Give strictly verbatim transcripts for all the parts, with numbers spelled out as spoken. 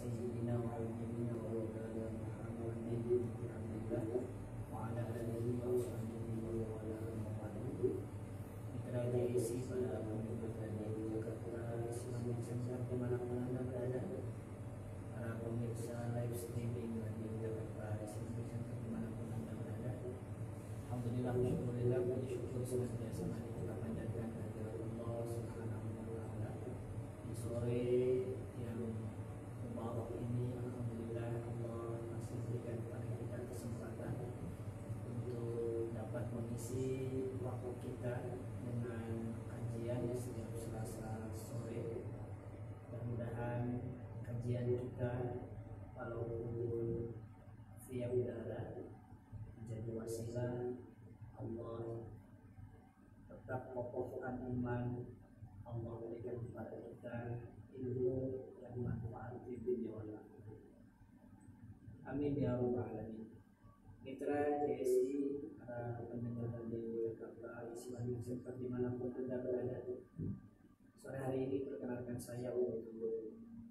سيدنا وحبيبنا ومولانا محمد بن عبد الله وعلى آله وصحبه ومن والاه. Mitra J I C pada pendengar di Jakarta, Islam Center dimanapun Anda berada, para pemirsa live streaming di Jakarta, Islam Center dimanapun Anda berada. Alhamdulillah, alhamdulillah, puji syukur senantiasa mari kita panjatkan kehadirat Allah Subhanahu wa taala di sore yang mubarak ini. Alhamdulillah, Allah masih berikan kepada kita kesempatan untuk dapat mengisi waktu kita dengan kajian setiap Selasa sore. Mudah-mudahan kajian kita walaupun via udara menjadi wasilah Allah tetap kokohkan iman, Allah berikan kepada kita ilmu yang manfaat di dunia wal akhirah. Amin ya rabbal alamin. Mitra J I C, para pendengar di Jakarta, Islam Center dimanapun Anda berada, sore hari ini perkenalkan saya untuk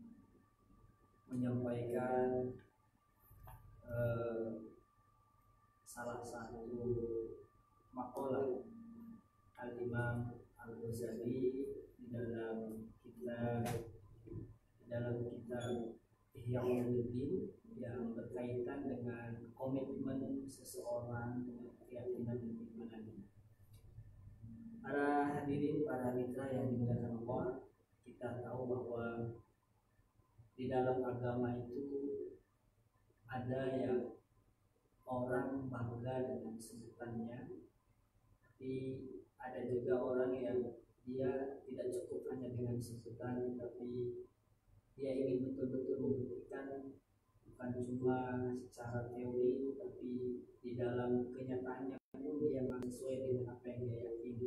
menyampaikan eh, salah satu makalah Al-Imam Al-Ghazali di dalam kitab di dalam kitab Ihya Ulumuddin yang berkaitan dengan komitmen seseorang dengan keyakinan dan keimanannya. Para hadirin, para mitra yang dimuliakan Allah, kita tahu bahwa di dalam agama itu ada yang orang bangga dengan sebutannya, tapi ada juga orang yang dia tidak cukup hanya dengan sebutan, tapi dia ingin betul-betul membuktikan bukan cuma secara teori, tapi di dalam kenyataannya pun dia sesuai dengan apa yang dia yakini.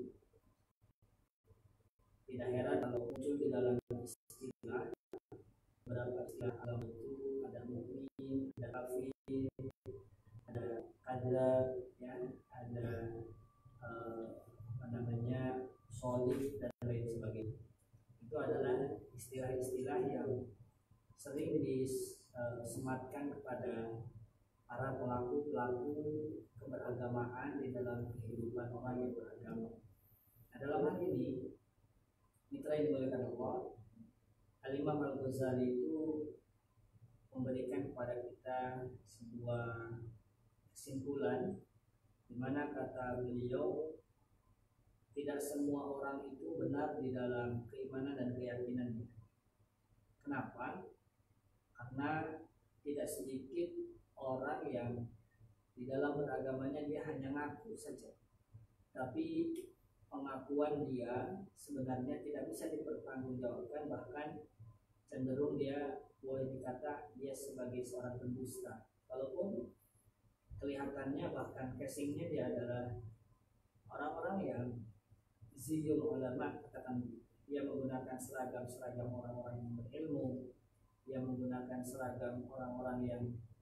Tidak heran kalau muncul di dalam istilah, beberapa istilah agama itu ada mukmin, ada kafir, ada kadzab, ya, ada uh, apa namanya sholih dan lain sebagainya. Itu adalah istilah-istilah yang sering disematkan kepada para pelaku-pelaku keberagamaan di dalam kehidupan orang yang beragama. Nah, dalam hal ini, mitra yang dimuliakan Allah, Al-Imam Al-Ghazali itu memberikan kepada kita sebuah kesimpulan di mana kata beliau, tidak semua orang itu benar di dalam keimanan dan keyakinannya. Kenapa? Karena tidak sedikit orang yang di dalam beragamanya dia hanya ngaku saja, tapi pengakuan dia sebenarnya tidak bisa dipertanggungjawabkan, bahkan cenderung dia boleh dikata dia sebagai seorang pendusta, walaupun kelihatannya bahkan casingnya dia adalah orang-orang yang ziyul ulama, katakan dia menggunakan seragam-seragam orang-orang yang berilmu, dia menggunakan seragam orang-orang yang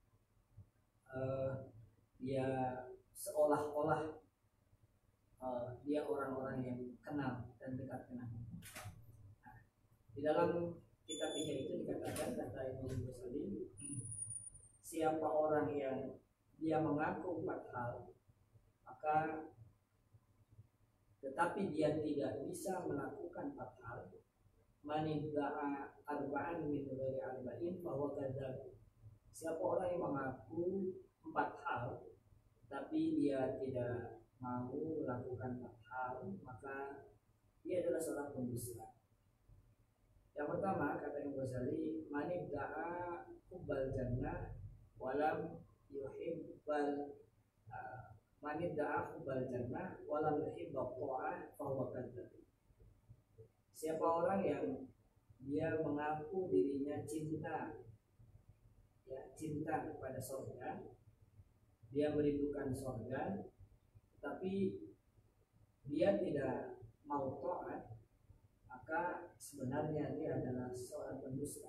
uh, dia seolah-olah uh, dia orang-orang yang kenal dan dekat kenal. Nah, di dalam kitab Ihya itu dikatakan, kata Imam Ghazali, siapa orang yang dia mengaku empat hal, maka tetapi dia tidak bisa melakukan empat hal, manidda'a arba'an min ghairi arba'in bahwa kadzab. Siapa orang yang mengaku empat hal tapi dia tidak mau melakukan empat hal, maka dia adalah seorang pendusta. Yang pertama, kata Imam Ghazali, manidda'a hubbal jannah walam yuhibbal uh, manidda'a hubbal jannah walam yuhibbal ta'ah fahuwa kadzab. Siapa orang yang dia mengaku dirinya cinta, ya, cinta kepada surga, dia merindukan surga, tapi dia tidak mau taat, maka sebenarnya dia adalah seorang pendusta.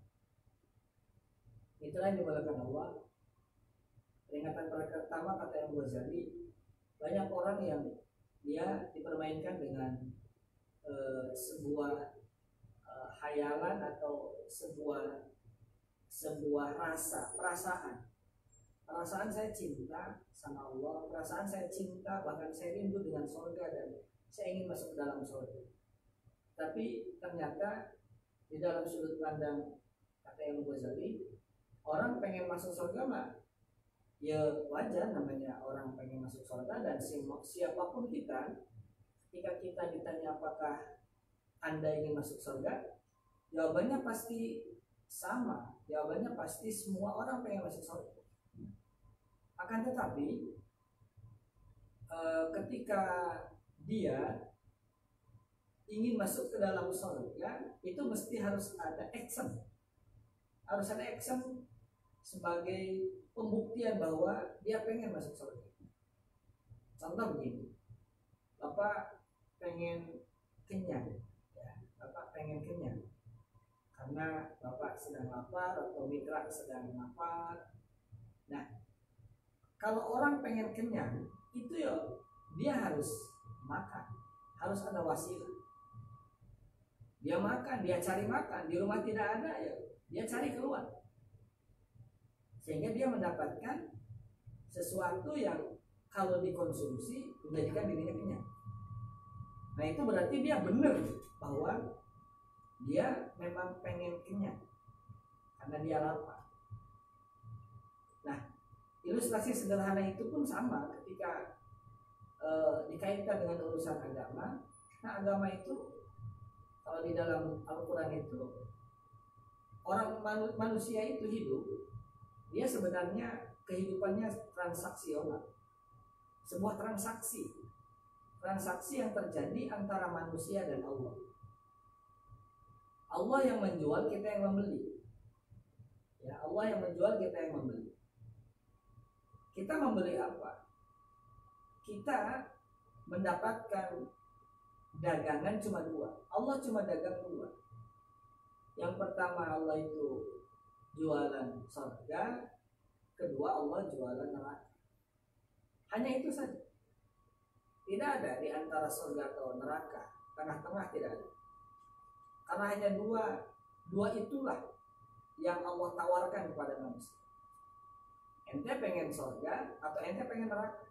Itulah yang dimuliakan Allah. Peringatan pertama, kata Imam Ghazali, banyak orang yang dia dipermainkan dengan uh, sebuah uh, hayalan atau sebuah sebuah rasa, perasaan. Perasaan saya cinta sama Allah, perasaan saya cinta, bahkan saya rindu dengan surga dan saya ingin masuk ke dalam surga. Tapi ternyata di dalam sudut pandang kata Imam Ghazali, orang pengen masuk surga mah ya wajar, namanya orang pengen masuk surga. Dan siapapun kita, ketika kita ditanya apakah Anda ingin masuk surga, jawabannya pasti sama. Jawabannya pasti semua orang pengen masuk surga. Akan tetapi e, ketika dia ingin masuk ke dalam surga, itu mesti harus ada action. Harus ada action sebagai pembuktian bahwa dia pengen masuk surga. Contoh begini, Bapak pengen kenyang, ya, Bapak pengen kenyang karena Bapak sedang lapar atau mitra sedang lapar. Nah, kalau orang pengen kenyang, itu ya dia harus makan, harus ada wasilah. Dia makan, dia cari makan, di rumah tidak ada ya dia cari keluar, sehingga dia mendapatkan sesuatu yang kalau dikonsumsi menjadikan dirinya kenyang. Nah itu berarti dia benar bahwa dia memang pengen kenyang karena dia lapar. Nah, ilustrasi sederhana itu pun sama ketika e, dikaitkan dengan urusan agama. Nah agama itu kalau di dalam Al-Quran itu, orang manusia itu hidup, dia sebenarnya kehidupannya transaksional. Sebuah transaksi Transaksi yang terjadi antara manusia dan Allah. Allah yang menjual, kita yang membeli. Ya, Allah yang menjual, kita yang membeli. Kita membeli apa? Kita mendapatkan dagangan cuma dua. Allah cuma dagang dua. Yang pertama Allah itu jualan surga, kedua Allah jualan neraka. Hanya itu saja. Tidak ada di antara surga atau neraka, tengah-tengah tidak ada. Karena hanya dua, dua itulah yang Allah tawarkan kepada manusia. Ente pengen surga atau ente pengen neraka?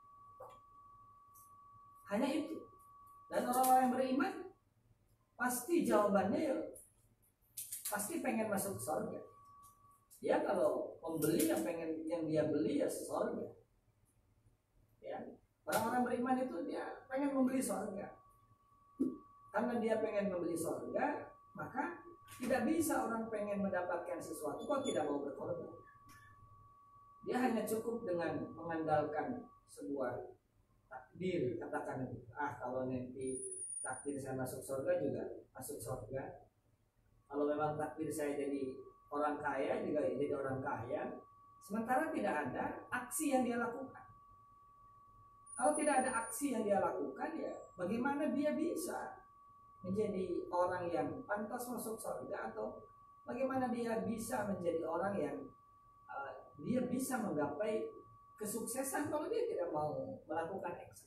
Hanya itu. Dan orang-orang yang beriman pasti jawabannya ya pasti pengen masuk surga. Ya kalau membeli yang pengen yang dia beli ya surga. Ya, orang-orang beriman itu dia pengen membeli surga. Karena dia pengen membeli surga, maka tidak bisa orang pengen mendapatkan sesuatu kok tidak mau berkorban. Dia hanya cukup dengan mengandalkan sebuah takdir, katakan ah kalau nanti takdir saya masuk surga juga masuk surga. Kalau memang takdir saya jadi orang kaya juga jadi orang kaya. Sementara tidak ada aksi yang dia lakukan. Kalau tidak ada aksi yang dia lakukan, ya bagaimana dia bisa menjadi orang yang pantas masuk surga, atau bagaimana dia bisa menjadi orang yang uh, dia bisa menggapai kesuksesan kalau dia tidak mau melakukan aksi.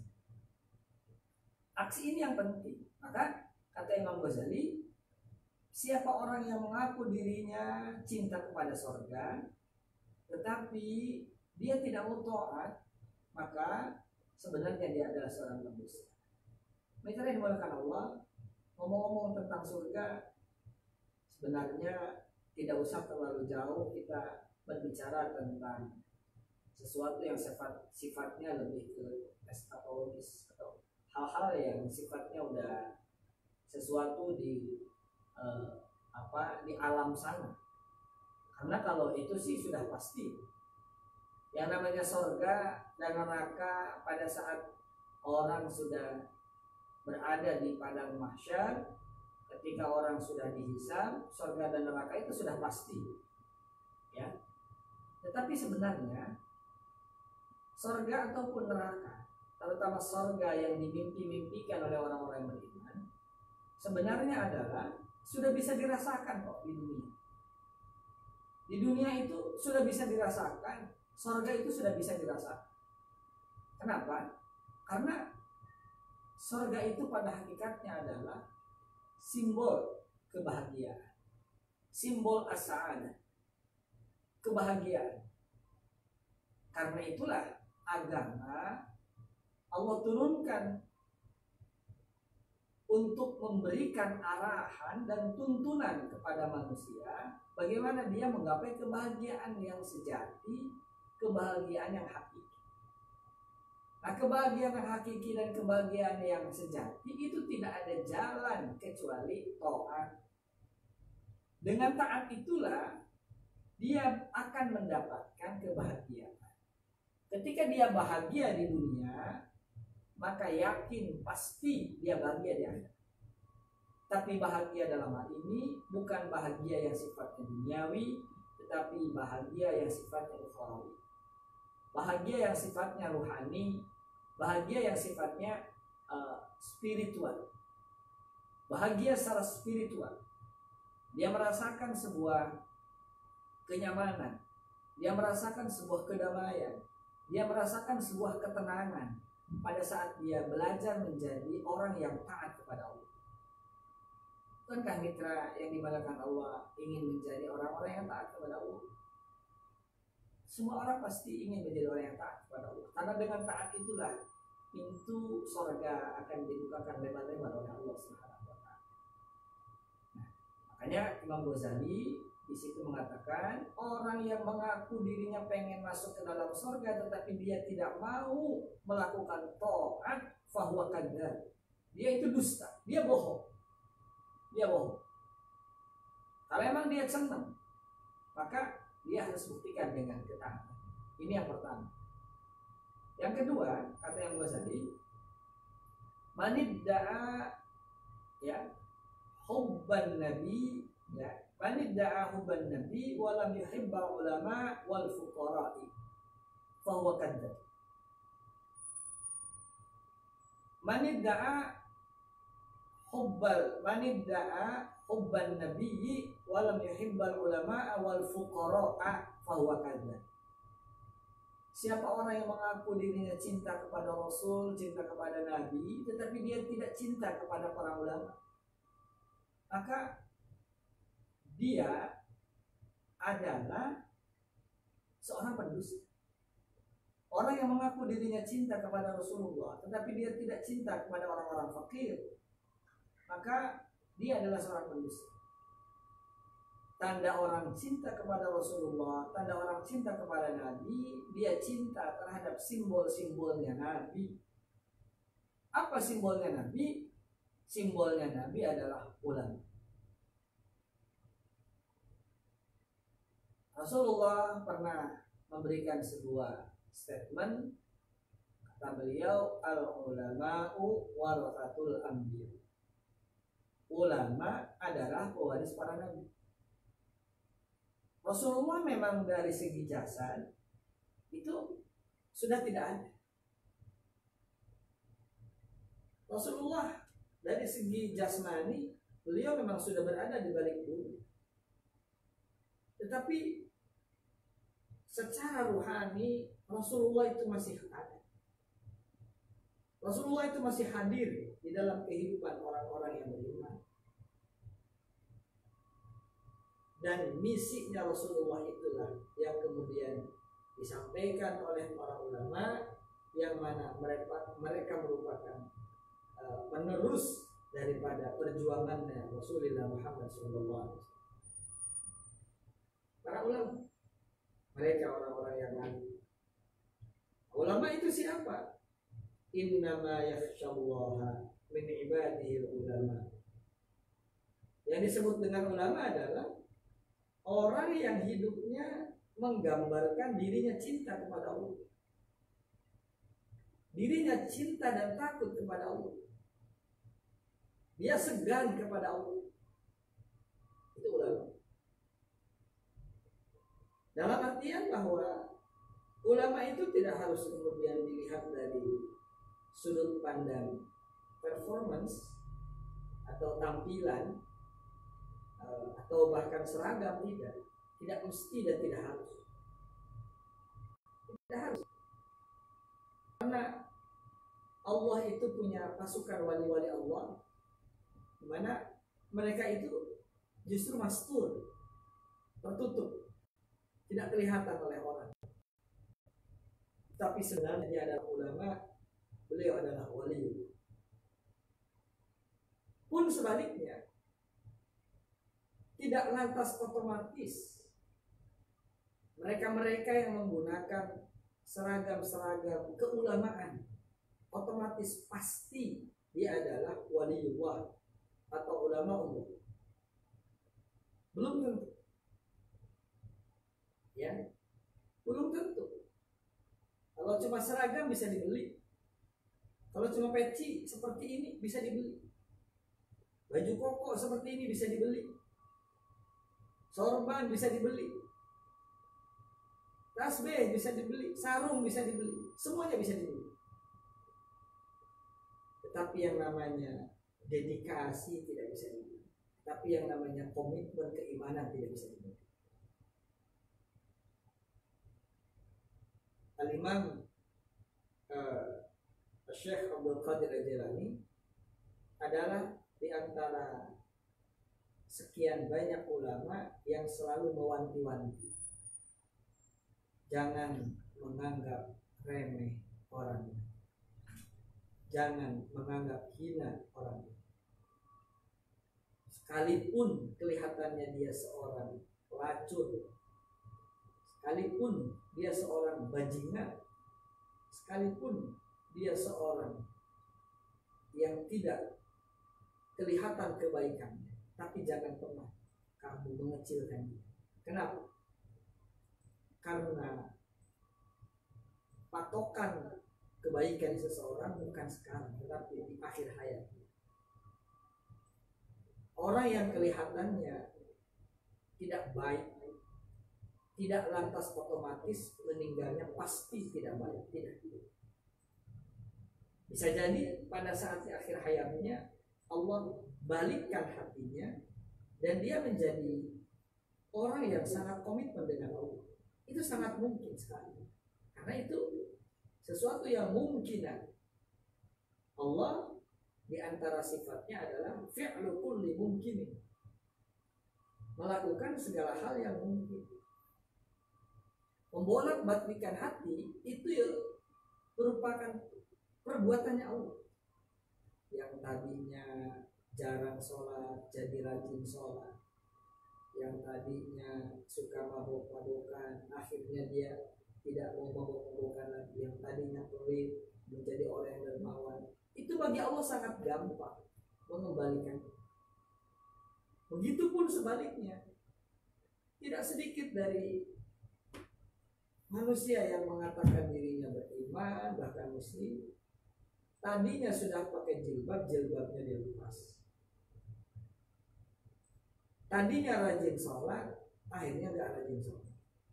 Aksi ini yang penting. Maka kata Imam Ghazali, siapa orang yang mengaku dirinya cinta kepada surga, tetapi dia tidak mau taat, maka sebenarnya dia adalah seorang pendusta. Mitra yang dimuliakan Allah, ngomong-ngomong tentang surga, sebenarnya tidak usah terlalu jauh kita berbicara tentang sesuatu yang sifat sifatnya lebih ke eskatologis atau hal-hal yang sifatnya udah sesuatu di eh, apa di alam sana. Karena kalau itu sih sudah pasti. Yang namanya surga dan neraka pada saat orang sudah berada di padang mahsyar, ketika orang sudah dihisab, surga dan neraka itu sudah pasti. Ya. Tetapi sebenarnya surga ataupun neraka, terutama surga yang dimimpi-mimpikan oleh orang-orang yang beriman, sebenarnya adalah sudah bisa dirasakan kok di dunia. Di dunia itu sudah bisa dirasakan, surga itu sudah bisa dirasakan. Kenapa? Karena surga itu pada hakikatnya adalah simbol kebahagiaan, simbol as-sa'adah. kebahagiaan. Karena itulah agama Allah turunkan untuk memberikan arahan dan tuntunan kepada manusia bagaimana dia menggapai kebahagiaan yang sejati, kebahagiaan yang hakiki. Nah, kebahagiaan yang hakiki dan kebahagiaan yang sejati itu tidak ada jalan kecuali taat. Dengan taat itulah dia akan mendapatkan kebahagiaan. Ketika dia bahagia di dunia, maka yakin pasti dia bahagia di akhirat. Tapi bahagia dalam hal ini bukan bahagia yang sifatnya duniawi, tetapi bahagia yang sifatnya ukhrawi. Bahagia yang sifatnya ruhani, bahagia yang sifatnya uh, spiritual. Bahagia secara spiritual. Dia merasakan sebuah kenyamanan, dia merasakan sebuah kedamaian, dia merasakan sebuah ketenangan pada saat dia belajar menjadi orang yang taat kepada Allah. Bukankah mitra yang dimalakan Allah ingin menjadi orang-orang yang taat kepada Allah? Semua orang pasti ingin menjadi orang yang taat kepada Allah, karena dengan taat itulah pintu surga akan dibukakan lebar-lebar oleh Allah Subhanahu wa taala. Nah, makanya Imam Ghazali di situ mengatakan orang yang mengaku dirinya pengen masuk ke dalam surga tetapi dia tidak mau melakukan taat, fahuwa kadzdzab. Dia itu dusta, dia bohong. Dia bohong. Kalau emang dia senang, maka dia harus buktikan dengan ketaatan. Ini yang pertama. Yang kedua, kata yang gue tadi, manidda'a ya hubban nabi ya manidda'a hubban nabi wa lam yuhibba ulama wal fuqara'i fa huwa kadzdzab. Manidda'a hubbal manidda'a hubban nabi wa lam yuhibbal ulama wal fuqara'a fa huwa kadzdzab. Siapa orang yang mengaku dirinya cinta kepada Rasul, cinta kepada Nabi, tetapi dia tidak cinta kepada para ulama, maka dia adalah seorang pendusta. Orang yang mengaku dirinya cinta kepada Rasulullah, tetapi dia tidak cinta kepada orang-orang fakir, maka dia adalah seorang pendusta. Tanda orang cinta kepada Rasulullah, tanda orang cinta kepada Nabi, dia cinta terhadap simbol-simbolnya Nabi. Apa simbolnya Nabi? Simbolnya Nabi adalah ulama. Rasulullah pernah memberikan sebuah statement, kata beliau, al-ulama'u warathatul anbiya. Ulama adalah pewaris para nabi. Rasulullah memang dari segi jasad itu sudah tidak ada. Rasulullah dari segi jasmani beliau memang sudah berada di balik bumi. Tetapi secara ruhani Rasulullah itu masih ada. Rasulullah itu masih hadir di dalam kehidupan orang-orang yang beriman. Dan misinya Rasulullah itulah yang kemudian disampaikan oleh para ulama, yang mana mereka mereka merupakan uh, penerus daripada perjuangannya Rasulullah Muhammad shallallahu alaihi wasallam. Para ulama, mereka orang-orang yang lain. Ulama itu siapa? Innama yakhsyallaha min ibadihi ulama. Yang disebut dengan ulama adalah orang yang hidupnya menggambarkan dirinya cinta kepada Allah, dirinya cinta dan takut kepada Allah, dia segan kepada Allah. Itu ulama. Dalam artian bahwa ulama itu tidak harus kemudian dilihat dari sudut pandang performance atau tampilan atau bahkan seragam, tidak. Tidak mesti dan tidak harus. Tidak harus. Karena Allah itu punya pasukan wali-wali Allah, di mana mereka itu justru mastur, tertutup, tidak kelihatan oleh orang. Tapi sebenarnya dia adalah ulama, beliau adalah wali. Pun sebaliknya, tidak lantas otomatis mereka-mereka yang menggunakan seragam-seragam keulamaan otomatis pasti dia adalah waliullah atau ulama Allah. Belum tentu. Ya, belum tentu. Kalau cuma seragam bisa dibeli. Kalau cuma peci seperti ini bisa dibeli. Baju koko seperti ini bisa dibeli. Sorban bisa dibeli. Tasbih bisa dibeli, sarung bisa dibeli, semuanya bisa dibeli. Tetapi yang namanya dedikasi tidak bisa dibeli. Tapi yang namanya komitmen keimanan tidak bisa dibeli. Al-Imam uh, Syekh Abdul Qadir Al-Jilani adalah di antara sekian banyak ulama yang selalu mewanti-wanti, jangan menganggap remeh orang, jangan menganggap hina orang, sekalipun kelihatannya dia seorang pelacur, sekalipun dia seorang bajingan, sekalipun dia seorang yang tidak kelihatan kebaikannya, tapi jangan pernah kamu mengecilkan dia. Kenapa? Karena patokan kebaikan seseorang bukan sekarang, tetapi di akhir hayatnya. Orang yang kelihatannya tidak baik tidak lantas otomatis meninggalnya pasti tidak baik, tidak. Bisa jadi pada saat di akhir hayatnya Allah balikkan hatinya dan dia menjadi orang yang sangat komitmen dengan Allah. Itu sangat mungkin sekali. Karena itu sesuatu yang mungkinan. Allah di antara sifatnya adalah fi'lu kulli mungkin, melakukan segala hal yang mungkin. Membolak-balikan hati itu ya merupakan perbuatannya Allah. Yang tadinya jarang sholat jadi rajin sholat, yang tadinya suka mabok-mabokan akhirnya dia tidak mau mabok-mabokan lagi, yang tadinya pelit menjadi orang yang dermawan. Itu bagi Allah sangat gampang mengembalikan. Begitupun sebaliknya, tidak sedikit dari manusia yang mengatakan dirinya beriman bahkan muslim, tadinya sudah pakai jilbab, jilbabnya dilepas. Tadinya rajin sholat, akhirnya gak rajin sholat.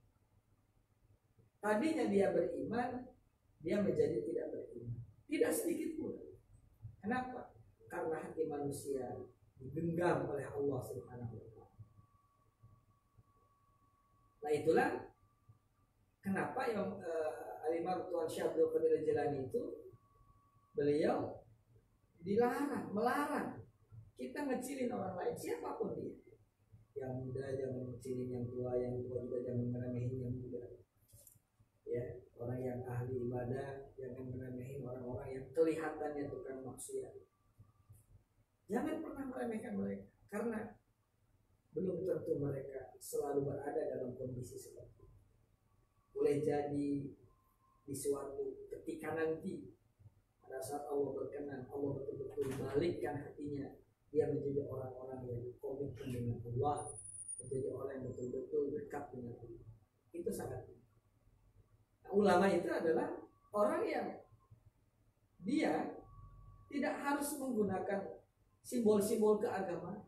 Tadinya dia beriman, dia menjadi tidak beriman. Tidak sedikit pun. Kenapa? Karena hati manusia digenggam oleh Allah Subhanahu wa taala. Nah itulah kenapa yang uh, Al-Imam Tuan Syekh Abdul Qadir Al-Jilani itu beliau dilarang, melarang kita ngecilin orang lain siapapun dia. Yang muda jangan ngecilin yang tua, yang tua juga jangan meremehin yang muda. Ya, orang yang ahli ibadah jangan meremehin orang-orang yang kelihatannya tukang maksiat. Jangan pernah meremehkan mereka, karena belum tentu mereka selalu berada dalam kondisi seperti itu. Boleh jadi di suatu ketika nanti pada saat Allah berkenan, Allah betul-betul balikkan hatinya, dia menjadi orang-orang yang komitmen dengan Allah, menjadi orang yang betul-betul dekat dengan Allah. Itu sangat. Nah, ulama itu adalah orang yang dia tidak harus menggunakan simbol-simbol keagamaan.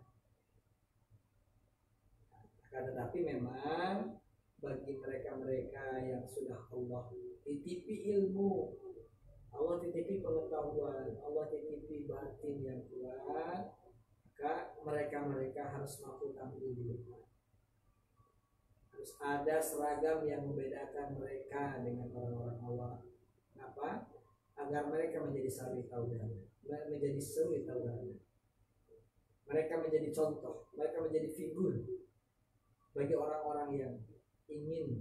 Akan tetapi memang bagi mereka-mereka yang sudah Allah titipi ilmu, Allah titipi pengetahuan, Allah titipi batin yang kuat, maka mereka-mereka harus mampu tampil di depan. Harus ada seragam yang membedakan mereka dengan orang-orang awam. Kenapa? Agar mereka menjadi suri tauladan, menjadi suri tauladan. Mereka menjadi contoh, mereka menjadi figur bagi orang-orang yang ingin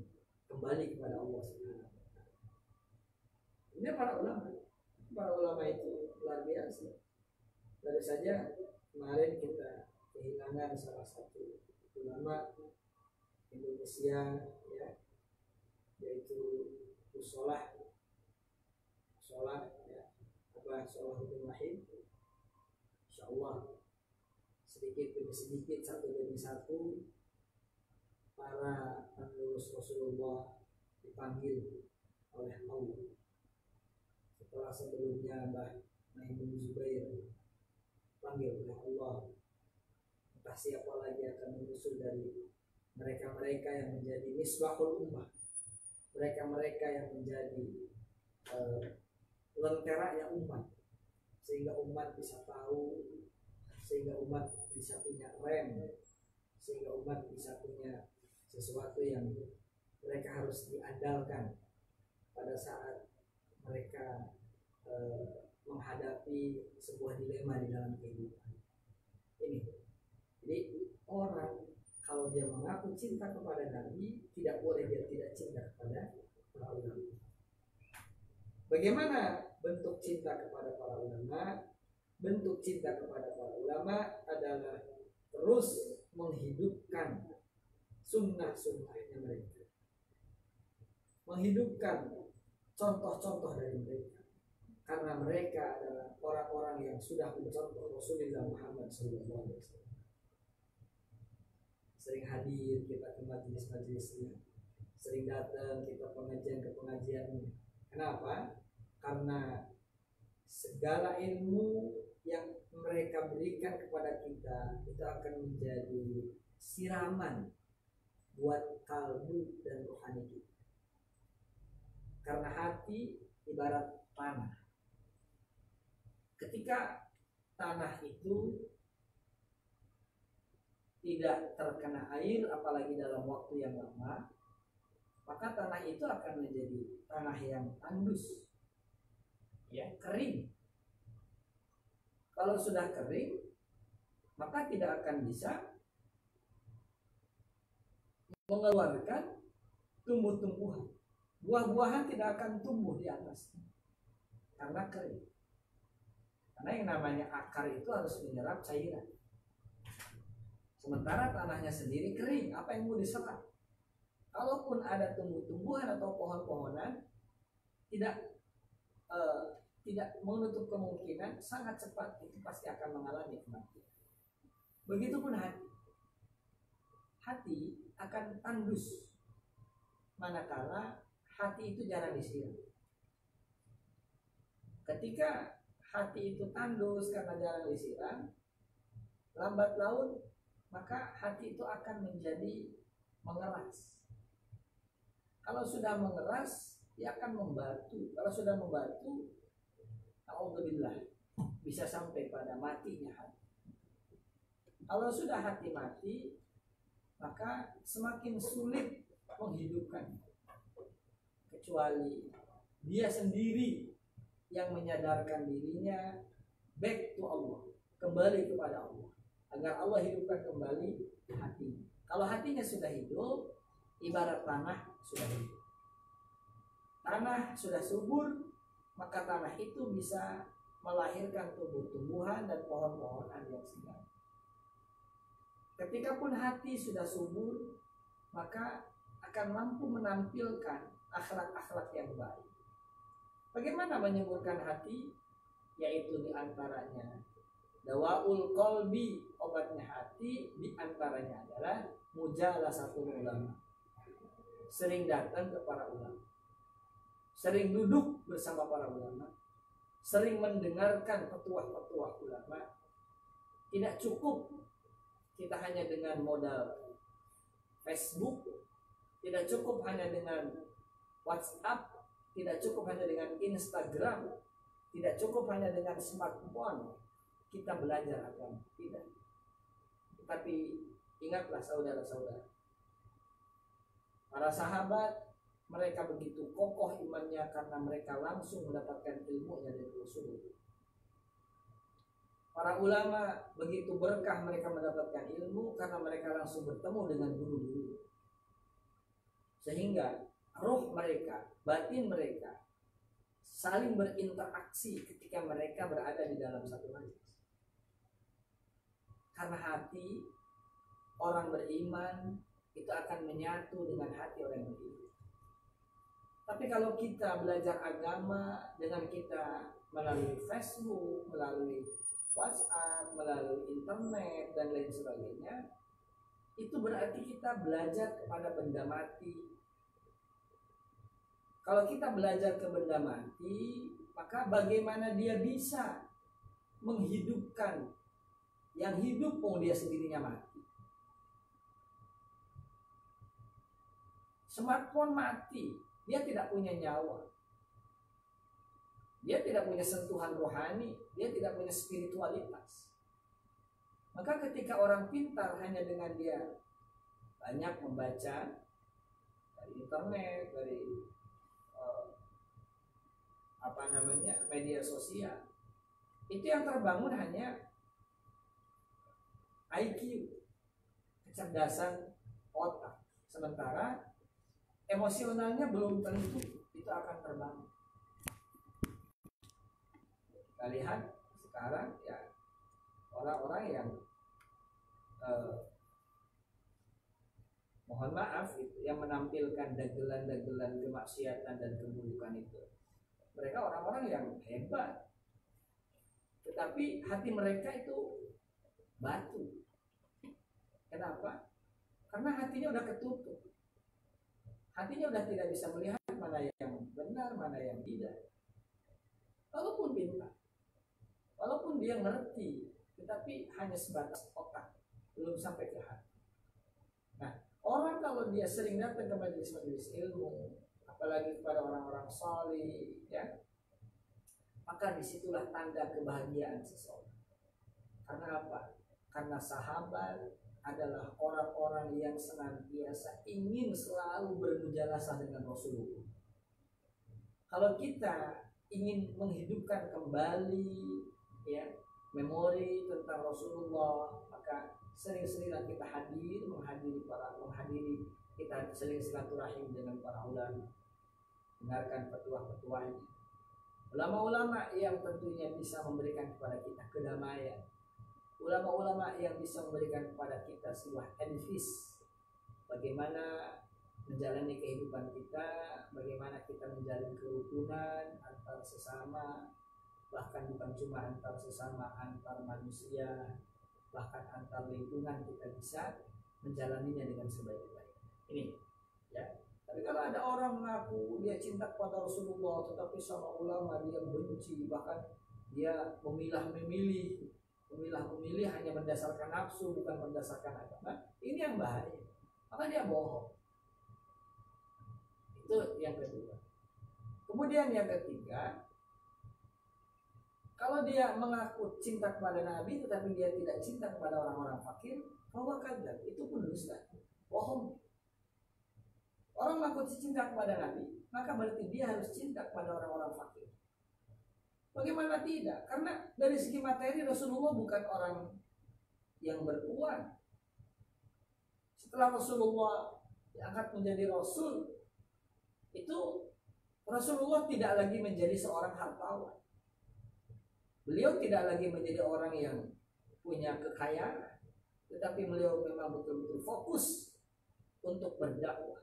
kembali kepada Allah Subhanahu wa taala. Ini para ulama. Para ulama itu luar biasa. Baru saja kemarin kita kehilangan salah satu ulama Indonesia, ya, yaitu Usolah Usolah ya, apa Salahuddin Wahid. Insyaallah sedikit demi sedikit, satu demi satu, para penerus Rasulullah dipanggil oleh Allah. Setelah sebelumnya Mbah Maimun Zubair panggil oleh Allah, entah siapa lagi akan menyusul dari mereka-mereka yang menjadi misbahul ummah, mereka-mereka yang menjadi uh, lenteranya umat, sehingga umat bisa tahu, sehingga umat bisa punya rem, sehingga umat bisa punya sesuatu yang mereka harus diandalkan pada saat mereka eh, menghadapi sebuah dilema di dalam kehidupan ini. Jadi orang kalau dia mengaku cinta kepada Nabi, tidak boleh dia tidak cinta kepada para ulama. Bagaimana bentuk cinta kepada para ulama? Bentuk cinta kepada para ulama adalah terus menghidupkan sunnah-sunnahnya mereka, menghidupkan contoh-contoh dari mereka, karena mereka adalah orang-orang yang sudah mencontoh Rasulullah Muhammad shallallahu alaihi wasallam. Sering hadir kita ke majelis-majelisnya, sering datang kita pengajian ke pengajiannya. Kenapa? Karena segala ilmu yang mereka berikan kepada kita itu akan menjadi siraman buat kalbu dan rohani kita. Karena hati ibarat tanah. Ketika tanah itu tidak terkena air, apalagi dalam waktu yang lama, maka tanah itu akan menjadi tanah yang tandus, ya, kering. Kalau sudah kering, maka tidak akan bisa mengeluarkan tumbuh-tumbuhan. Buah-buahan tidak akan tumbuh di atasnya karena kering. Karena yang namanya akar itu harus menyerap cairan. Sementara tanahnya sendiri kering, apa yang mau diserap? Kalaupun ada tumbuh-tumbuhan atau pohon-pohonan, tidak eh, tidak menutup kemungkinan sangat cepat itu pasti akan mengalami kematian. Begitupun hati. Hati akan tandus manakala hati itu jarang disiram. Ketika hati itu tandus karena jarang disiram, lambat laun maka hati itu akan menjadi mengeras. Kalau sudah mengeras, dia akan membatu. Kalau sudah membatu, alhamdulillah, bisa sampai pada matinya hati. Kalau sudah hati mati, maka semakin sulit menghidupkan, kecuali dia sendiri yang menyadarkan dirinya back to Allah, kembali kepada Allah, agar Allah hidupkan kembali hati. Kalau hatinya sudah hidup, ibarat tanah sudah hidup. Tanah sudah subur, maka tanah itu bisa melahirkan tumbuh-tumbuhan dan pohon-pohonan yang segar. Ketika pun hati sudah subur, maka akan mampu menampilkan akhlak-akhlak yang baik. Bagaimana menyuburkan hati? Yaitu diantaranya dawaul qalbi, obatnya hati, diantaranya adalah mujalasatul ulama. Sering datang ke para ulama, sering duduk bersama para ulama, sering mendengarkan petuah-petuah ulama. Tidak cukup kita hanya dengan modal Facebook, tidak cukup hanya dengan WhatsApp, tidak cukup hanya dengan Instagram, tidak cukup hanya dengan smartphone kita belajar agama. Tidak. Tetapi ingatlah saudara-saudara, para sahabat mereka begitu kokoh imannya karena mereka langsung mendapatkan ilmunya dari Rasulullah. Para ulama begitu berkah mereka mendapatkan ilmu karena mereka langsung bertemu dengan guru-guru. Sehingga roh mereka, batin mereka saling berinteraksi ketika mereka berada di dalam satu majelis. Karena hati orang beriman itu akan menyatu dengan hati orang beriman. Tapi kalau kita belajar agama dengan kita melalui Facebook, melalui WhatsApp, melalui internet dan lain sebagainya, itu berarti kita belajar kepada benda mati. Kalau kita belajar ke benda mati, maka bagaimana dia bisa menghidupkan yang hidup, oh dia sendirinya mati. Smartphone mati, dia tidak punya nyawa. Dia tidak punya sentuhan rohani, dia tidak punya spiritualitas. Maka ketika orang pintar hanya dengan dia banyak membaca dari internet, dari uh, apa namanya media sosial, itu yang terbangun hanya I Q, kecerdasan otak. Sementara emosionalnya belum tentu itu akan terbangun. Kita lihat sekarang ya orang-orang yang eh, mohon maaf itu, yang menampilkan dagelan-dagelan kemaksiatan dan keburukan itu, mereka orang-orang yang hebat, tetapi hati mereka itu batu. Kenapa? Karena hatinya udah ketutup. Hatinya udah tidak bisa melihat mana yang benar, mana yang tidak. Walaupun pintar, walaupun dia ngerti, tetapi hanya sebatas otak, belum sampai ke hati. Nah, orang kalau dia sering datang ke majelis-majelis ilmu, apalagi kepada orang-orang salih, ya, maka disitulah tanda kebahagiaan seseorang. Karena apa? Karena sahabat adalah orang-orang yang senantiasa ingin selalu bermujalasah dengan Rasulullah. Kalau kita ingin menghidupkan kembali ya memori tentang Rasulullah, maka sering-seringlah kita hadir menghadiri para menghadiri kita sering silaturahim dengan para ulama, dengarkan petuah-petuahnya, ulama-ulama yang tentunya bisa memberikan kepada kita kedamaian, ulama-ulama yang bisa memberikan kepada kita sebuah advice bagaimana menjalani kehidupan kita, bagaimana kita menjalin kerukunan antar sesama, bahkan bukan cuma antar sesama, antar manusia, bahkan antar lingkungan kita bisa menjalaninya dengan sebaik-baik. Ini ya. Tapi kalau ada orang mengaku dia cinta kepada Rasulullah tetapi sama ulama dia benci, bahkan dia memilah-memilih Memilah-memilih hanya berdasarkan nafsu, bukan berdasarkan agama, ini yang bahaya. Maka dia bohong. Itu yang kedua. Kemudian yang ketiga, kalau dia mengaku cinta kepada Nabi tetapi dia tidak cinta kepada orang-orang fakir, bahwa kadzab, itu pun dusta, bohong. Orang mengaku cinta kepada Nabi, maka berarti dia harus cinta kepada orang-orang fakir. Bagaimana tidak? Karena dari segi materi Rasulullah bukan orang yang beruang. Setelah Rasulullah diangkat menjadi Rasul, itu Rasulullah tidak lagi menjadi seorang hartawan. Beliau tidak lagi menjadi orang yang punya kekayaan, tetapi beliau memang betul-betul fokus untuk berdakwah.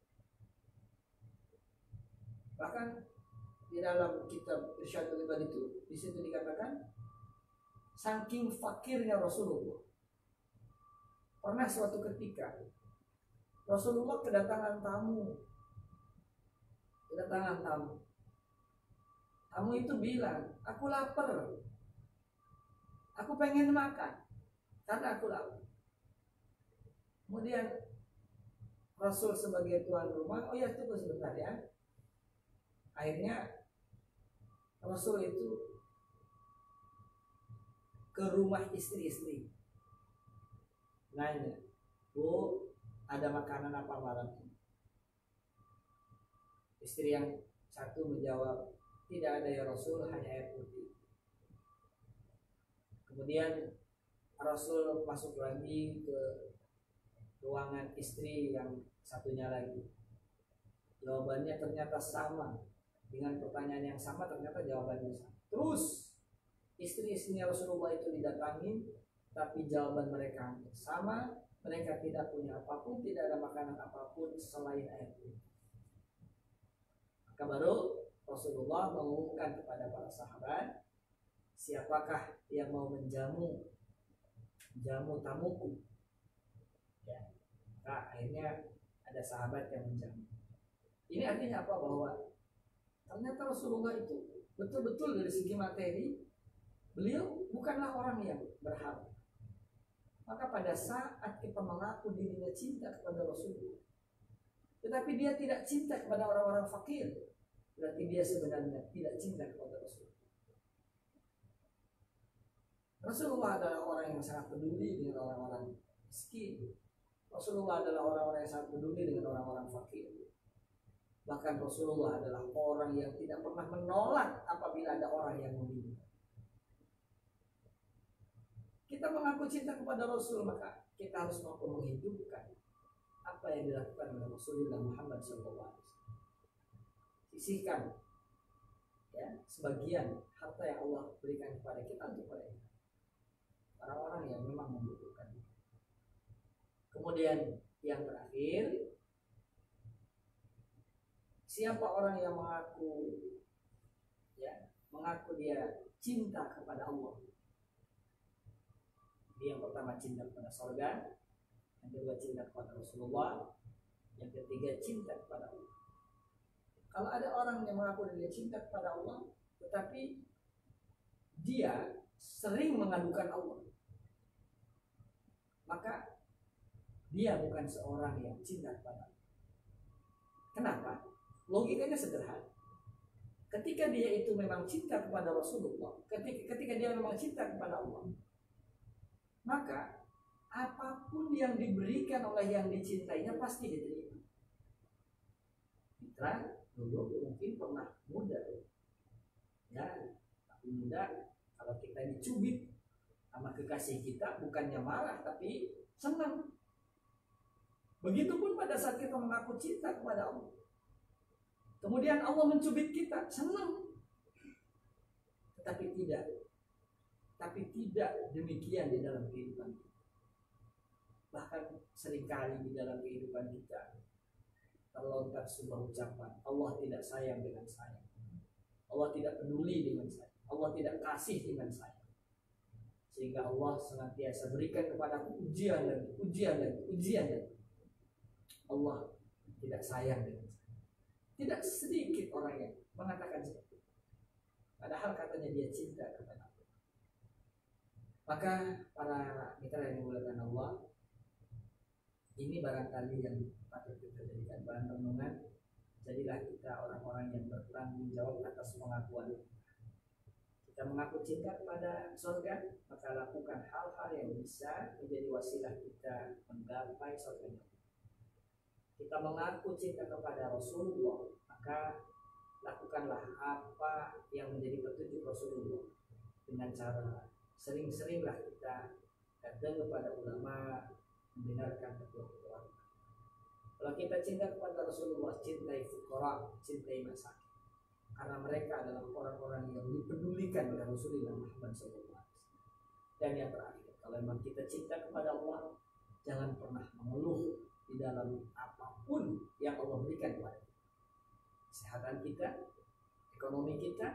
Bahkan di dalam kitab Irsyadul Ibad itu, di situ dikatakan saking fakirnya Rasulullah, pernah suatu ketika Rasulullah kedatangan tamu, kedatangan tamu. Tamu itu bilang, aku lapar, aku pengen makan, karena aku lapar. Kemudian Rasul sebagai tuan rumah, oh ya tunggu sebentar ya. Akhirnya Rasul itu ke rumah istri-istri, nanya, Bu, ada makanan apa malam ini? Istri yang satu menjawab, tidak ada ya Rasul, hanya air putih. Kemudian Rasul masuk lagi ke ruangan istri yang satunya lagi. Jawabannya ternyata sama. Dengan pertanyaan yang sama ternyata jawabannya sama. Terus istri-istrinya Rasulullah itu didatangi, tapi jawaban mereka sama. Mereka tidak punya apapun, tidak ada makanan apapun selain air putih. Maka baru Rasulullah mengumumkan kepada para sahabat, siapakah yang mau menjamu jamu tamuku? Ya, nah, akhirnya ada sahabat yang menjamu. Ini artinya apa? Bahwa ternyata Rasulullah itu betul-betul dari segi materi beliau bukanlah orang yang berharap. Maka pada saat kita mengaku dirinya cinta kepada Rasulullah, tetapi dia tidak cinta kepada orang-orang fakir, berarti dia sebenarnya tidak cinta kepada Rasulullah. Rasulullah adalah orang yang sangat peduli dengan orang-orang miskin. Rasulullah adalah orang-orang yang sangat peduli dengan orang-orang fakir. Bahkan Rasulullah adalah orang yang tidak pernah menolak apabila ada orang yang meminta. Kita mengaku cinta kepada Rasul, maka kita harus mampu menghidupkan apa yang dilakukan oleh Rasulullah Muhammad shallallahu alaihi wasallam. Sisihkan ya sebagian harta yang Allah berikan kepada kita untuk mereka, orang-orang yang memang membutuhkan. Kemudian yang terakhir, siapa orang yang mengaku ya mengaku dia cinta kepada Allah? Dia yang pertama cinta kepada surga, yang kedua cinta kepada Rasulullah, yang ketiga cinta kepada Allah. Kalau ada orang yang mengaku dia cinta kepada Allah, tetapi dia sering mengadukan Allah, maka dia bukan seorang yang cinta kepada Allah. Kenapa? Logikanya sederhana. Ketika dia itu memang cinta kepada Rasulullah, ketika, ketika dia memang cinta kepada Allah, maka apapun yang diberikan oleh yang dicintainya pasti diterima. Kita dulu mungkin pernah muda, ya, tapi muda kalau kita dicubit sama kekasih kita bukannya marah tapi senang. Begitupun pada saat kita mengaku cinta kepada Allah, kemudian Allah mencubit kita, senang. Tetapi tidak Tapi tidak demikian di dalam kehidupan kita. Bahkan seringkali di dalam kehidupan kita terlontar sebuah ucapan, Allah tidak sayang dengan saya, Allah tidak peduli dengan saya, Allah tidak kasih dengan saya, sehingga Allah senantiasa berikan kepadaku ujian dan ujian dan ujian dan Allah tidak sayang dengan saya. Tidak sedikit orang yang mengatakan seperti itu, padahal katanya dia cinta kepada Allah. Maka para mitra yang dimuliakan Allah, ini barangkali yang patut kita jadikan bahan renungan. Jadilah kita orang-orang yang bertanggung jawab atas pengakuan. Kita mengaku cinta kepada surga, maka lakukan hal-hal yang bisa menjadi wasilah kita menggapai surga. Kita mengaku cinta kepada Rasulullah, maka lakukanlah apa yang menjadi petunjuk Rasulullah dengan cara sering-seringlah kita datang kepada ulama, mendengarkan petua-petua. Kalau kita cinta kepada Rasulullah, cintai fuqara, cintai masakin, karena mereka adalah orang-orang yang dipedulikan oleh Rasulullah Muhammad shallallahu alaihi wasallam. Dan yang terakhir, kalau memang kita cinta kepada Allah, jangan pernah mengeluh di dalam apapun yang Allah berikan kepada kita. Kesehatan kita, ekonomi kita,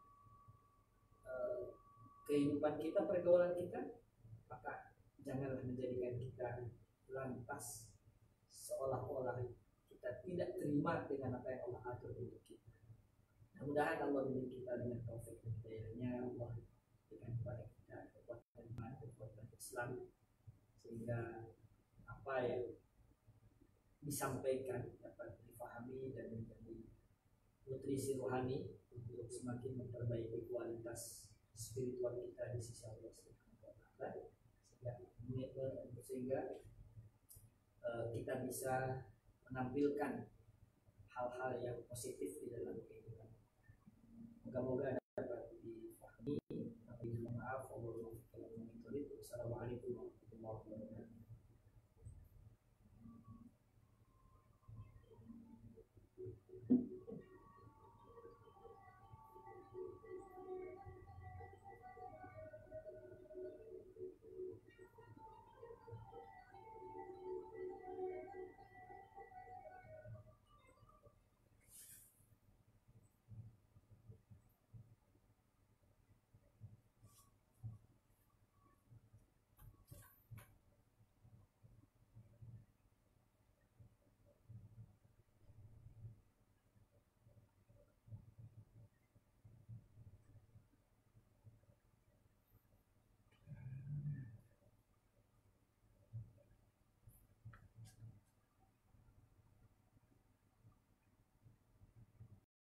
kehidupan kita, pergaulan kita, maka janganlah menjadikan kita lantas seolah-olah kita tidak terima dengan apa yang Allah atur untuk kita. Mudah-mudahan Allah memberi kita dengan taufik dan hidayahnya, Allah berikan kepada kita kekuatan iman, kekuatan Islam, sehingga apa yang disampaikan dapat dipahami dan menjadi nutrisi rohani untuk semakin memperbaiki kualitas spiritual kita di sisi Allah Subhanahu wa taala, sehingga sehingga uh, kita bisa menampilkan hal-hal yang positif di dalam kehidupan. Moga-moga dapat dipahami. Mohon maaf, wassalamualaikum warahmatullahi wabarakatuh.